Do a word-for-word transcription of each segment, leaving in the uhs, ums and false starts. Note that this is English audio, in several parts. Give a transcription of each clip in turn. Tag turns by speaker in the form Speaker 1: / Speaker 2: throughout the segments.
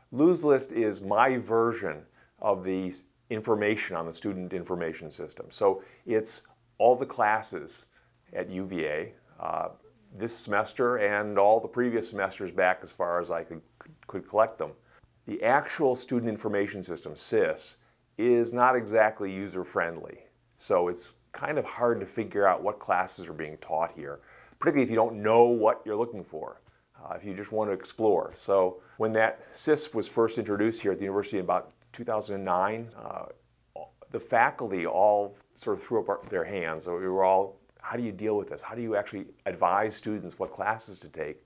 Speaker 1: Lou's List is my version of the information on the student information system. So it's all the classes at U V A uh, this semester and all the previous semesters back as far as I could, could collect them. The actual student information system, S I S, is not exactly user-friendly. So it's kind of hard to figure out what classes are being taught here, particularly if you don't know what you're looking for, uh, if you just want to explore. So when that S I S was first introduced here at the university in about two thousand nine, uh, the faculty all sort of threw up their hands. So we were all, how do you deal with this? How do you actually advise students what classes to take?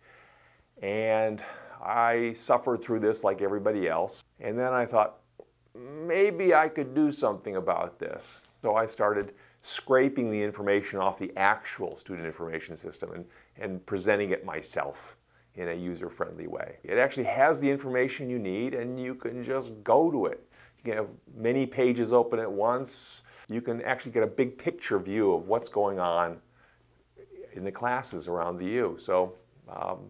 Speaker 1: And I suffered through this like everybody else. And then I thought, maybe I could do something about this. So I started scraping the information off the actual student information system and, and presenting it myself in a user-friendly way. It actually has the information you need and you can just go to it. You can have many pages open at once. You can actually get a big picture view of what's going on in the classes around the U. So um,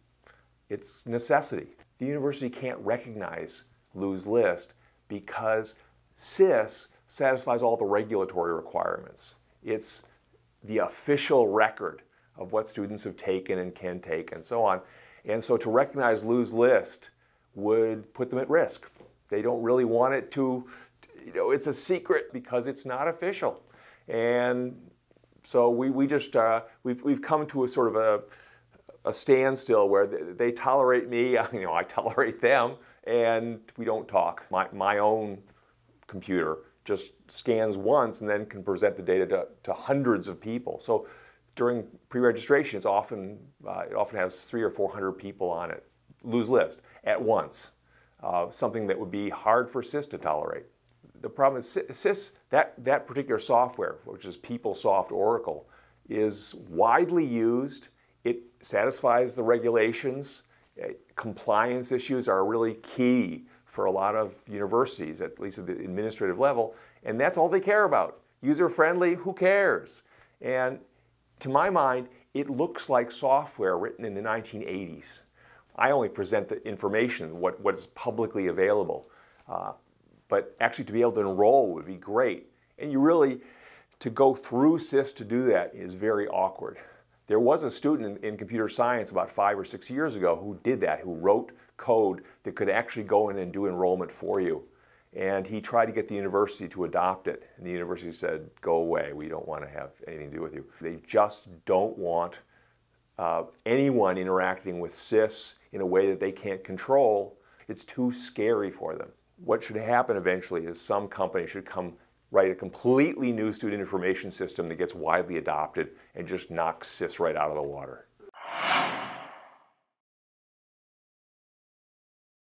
Speaker 1: it's necessity. The university can't recognize Lou's List because S I S satisfies all the regulatory requirements. It's the official record of what students have taken and can take and so on. And so to recognize Lou's List would put them at risk. They don't really want it to, you know, it's a secret because it's not official. And so we, we just, uh, we've, we've come to a sort of a, a standstill where they, they tolerate me, you know, I tolerate them, and we don't talk. My, my own computer just scans once and then can present the data to, to hundreds of people. So during pre-registration, it's often, uh, it often has three or four hundred people on it, Lou's List, at once. Uh, something that would be hard for S I S to tolerate. The problem is S I S, that, that particular software, which is PeopleSoft Oracle, is widely used. It satisfies the regulations. Uh, compliance issues are really key for a lot of universities, at least at the administrative level, and that's all they care about. User-friendly, who cares? And to my mind, it looks like software written in the nineteen eighties. I only present the information, what, what's publicly available. Uh, but actually to be able to enroll would be great. And you really, to go through S I S to do that is very awkward. There was a student in, in computer science about five or six years ago who did that, who wrote code that could actually go in and do enrollment for you. And he tried to get the university to adopt it. And the university said, go away, we don't want to have anything to do with you. They just don't want uh, anyone interacting with S I S in a way that they can't control. It's too scary for them. What should happen eventually is some company should come write a completely new student information system that gets widely adopted and just knocks S I S right out of the water.